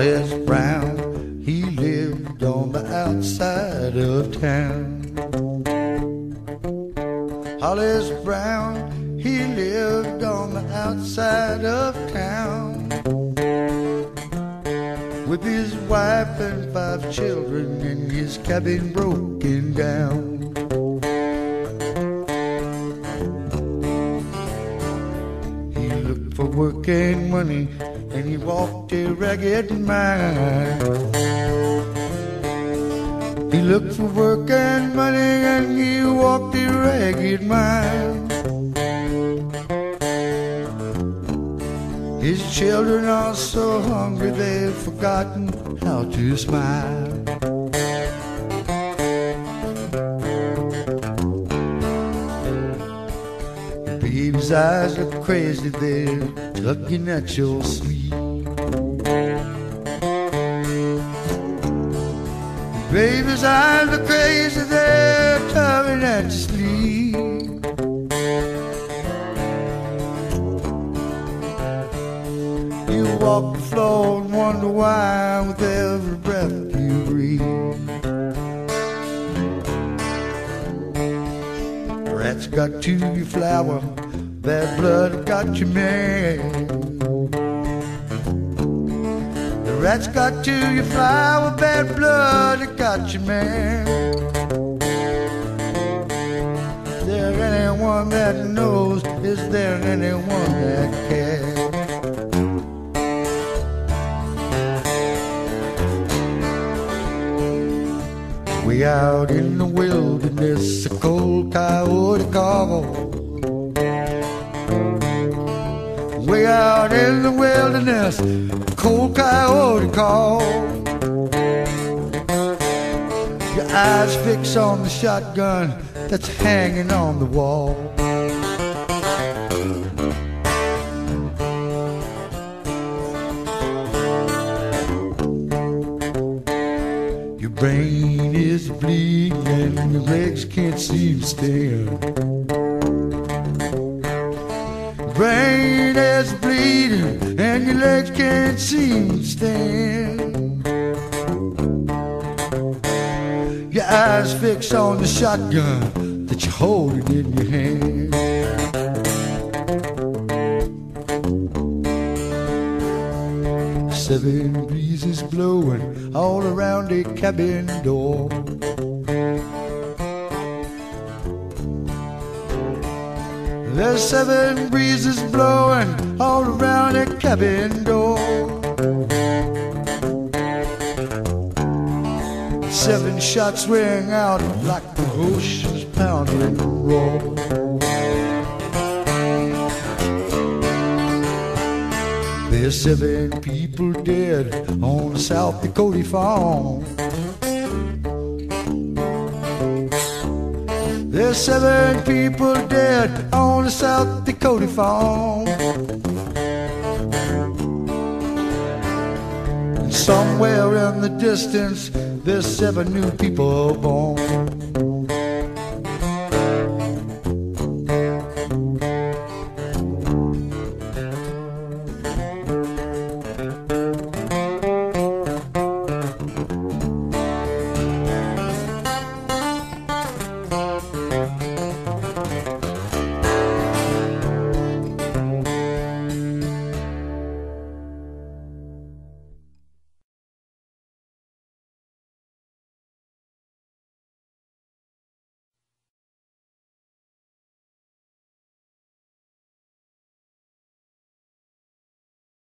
Hollis Brown, he lived on the outside of town. Hollis Brown, he lived on the outside of town, with his wife and 5 children and his cabin broken down. He looked for work and money, and he walked a ragged mile. He looked for work and money, and he walked a ragged mile. His children are so hungry they've forgotten how to smile. Your baby's eyes look crazy, they're tugging at your sleeve. Your baby's eyes look crazy, they're tugging at your sleeve. You walk the floor and wonder why with every breath you breathe. The rats got to your flower, bad blood got you mad. The rats got to your flower, bad blood got you mad. Is there anyone that knows? Is there anyone that cares? Way out in the wilderness, a cold coyote call. Way out in the wilderness, a cold coyote call. Your eyes fix on the shotgun that's hanging on the wall. Your brain is bleeding and your legs can't seem to stand. Your brain is bleeding and your legs can't seem to stand. Your eyes fix on the shotgun that you're holding in your hand. Seven breezes blowing all around a cabin door. There's 7 breezes blowing all around a cabin door. 7 shots ring out like the ocean's pounding roar. There's 7 people dead on the South Dakota farm. There's 7 people dead on the South Dakota farm. And somewhere in the distance, there's 7 new people born.